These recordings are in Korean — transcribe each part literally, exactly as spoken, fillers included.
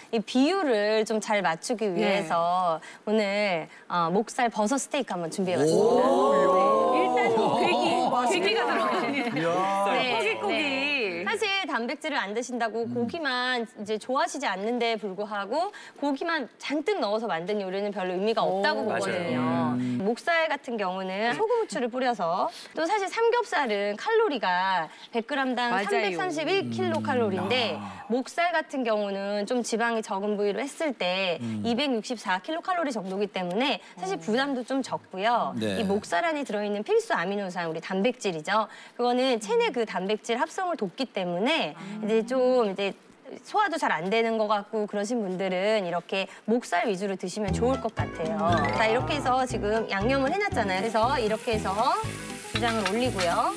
이 비율을 좀 잘 맞추기 위해서 네. 오늘 어, 목살 버섯 스테이크 한번 준비해봤습니다. 일단 괴기, 괴기가 들어가네. 네, 고기, 네. 사실 단백질을 안 드신다고 음. 고기만 이제 좋아하시지 않는데 불구하고 고기만 잔뜩 넣어서 만든 요리는 별로 의미가 없다고 오, 보거든요. 음. 목살 같은 경우는 소금 후추를 뿌려서 또 사실 삼겹살은 칼로리가 백 그램당 맞아요. 삼백삼십일 킬로칼로리인데 음. 아. 목살 같은 경우는 좀 지방이 적은 부위로 했을 때 음. 이백육십사 킬로칼로리 정도이기 때문에 사실 부담도 좀 적고요. 네. 이 목살 안에 들어있는 필수 아미노산, 우리 단백질이죠. 그거는 체내 그 단백질 합성을 돕기 때문에 아. 이제 좀 이제 소화도 잘 안 되는 것 같고 그러신 분들은 이렇게 목살 위주로 드시면 좋을 것 같아요. 자, 이렇게 해서 지금 양념을 해놨잖아요. 그래서 이렇게 해서 주장을 올리고요.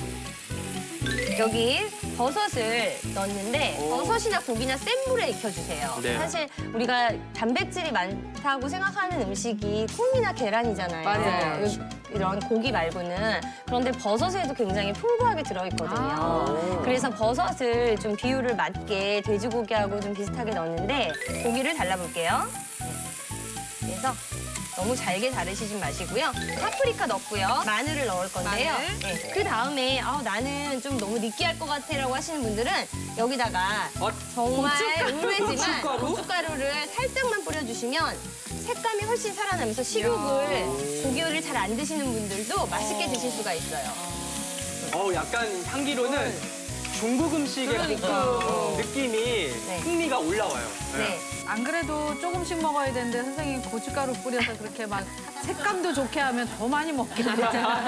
여기 버섯을 넣는데 오. 버섯이나 고기나 센 물에 익혀주세요. 네. 사실 우리가 단백질이 많다고 생각하는 음식이 콩이나 계란이잖아요. 맞아요. 이런 고기 말고는. 그런데 버섯에도 굉장히 풍부하게 들어있거든요. 아. 그래서 버섯을 좀 비율을 맞게 돼지고기하고 좀 비슷하게 넣었는데 고기를 달라볼게요. 그래서 너무 잘게 자르시지 마시고요. 파프리카 넣고요. 마늘을 넣을 건데요. 마늘? 네. 그 다음에 아, 나는 좀 너무 느끼할 것 같아라고 하시는 분들은 여기다가 아, 정말 의외지만 고춧가루? 고춧가루를 살짝만 뿌려주시면 색감이 훨씬 살아나면서 식욕을, 고기를 잘 안 드시는 분들도 맛있게 드실 수가 있어요. 어, 약간 향기로는 중국 음식의 그러니까. 볶음 느낌이 네. 흥미가 올라와요. 네. 네. 안 그래도 조금씩 먹어야 되는데 선생님 고춧가루 뿌려서 그렇게 막 색감도 좋게 하면 더 많이 먹겠네요.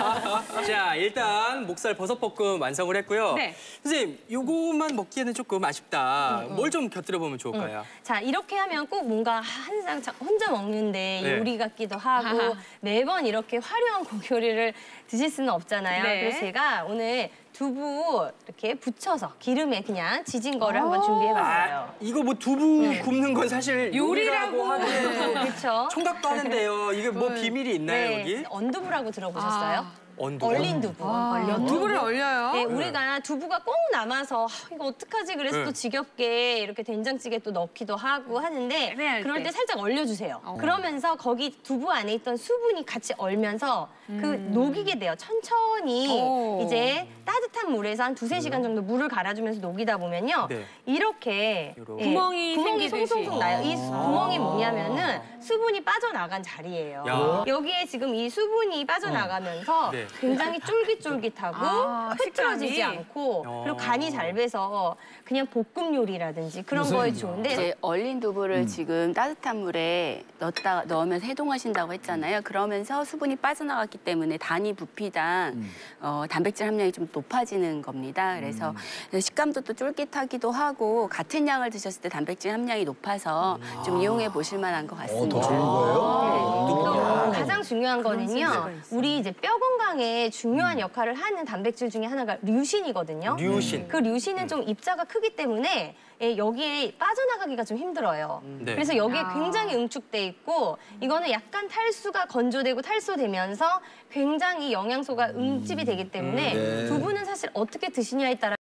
자, 일단 목살 버섯볶음 완성을 했고요. 네. 선생님, 요것만 먹기에는 조금 아쉽다. 음, 음. 뭘 좀 곁들여 보면 좋을까요? 음. 자, 이렇게 하면 꼭 뭔가 항상 혼자 먹는데 네. 요리 같기도 하고 아하. 매번 이렇게 화려한 고기 요리를 드실 수는 없잖아요. 네. 그래서 제가 오늘 두부 이렇게 부쳐서 기름에 그냥 지진 거를 한번 준비해봤어요. 아, 이거 뭐 두부 네. 굽는 건 사실 요리라고 하는 그렇죠. 총각도 하는데요. 이게 뭐 비밀이 있나요, 네. 여기? 언두부라고 들어보셨어요? 아. 언두부? 얼린 두부. 아, 얼린 두부를 얼려요? 네, 우리가 두부가 꼭 남아서 아, 이거 어떡하지 그래서 네. 또 지겹게 이렇게 된장찌개 또 넣기도 하고 하는데 그럴 때, 때 살짝 얼려주세요. 어. 그러면서 거기 두부 안에 있던 수분이 같이 얼면서 음. 그 녹이게 돼요. 천천히 오. 이제 따뜻한 물에서 한 두세 시간 정도 물을 갈아주면서 녹이다 보면요. 네. 이렇게 예, 구멍이, 구멍이 송송송 나요. 이 아. 구멍이 뭐냐면은 수분이 빠져나간 자리예요. 야. 여기에 지금 이 수분이 빠져나가면서 어. 네. 굉장히 쫄깃쫄깃하고 아, 흐트러지지 않고 어. 그리고 간이 잘 배서 그냥 볶음 요리라든지 그런 거에 좋은데 이제 얼린 두부를 음. 지금 따뜻한 물에 넣었다 넣으면서 해동하신다고 했잖아요. 그러면서 수분이 빠져나갔기 때문에 단위 부피당 음. 어, 단백질 함량이 좀 높아지는 겁니다. 그래서 음. 식감도 또 쫄깃하기도 하고 같은 양을 드셨을 때 단백질 함량이 높아서 음. 좀 이용해 보실 만한 것 같습니다. 어, 더 좋은 거예요? 네. 또 가장 중요한 거는요. 우리 이제 뼈 건강에 중요한 역할을 하는 단백질 중에 하나가 류신이거든요. 류신. 그 류신은 좀 입자가 크기 때문에 여기에 빠져나가기가 좀 힘들어요. 네. 그래서 여기에 아. 굉장히 응축돼 있고 이거는 약간 탈수가 건조되고 탈소되면서 굉장히 영양소가 응집이 되기 때문에 음, 네. 두부는 사실 어떻게 드시냐에 따라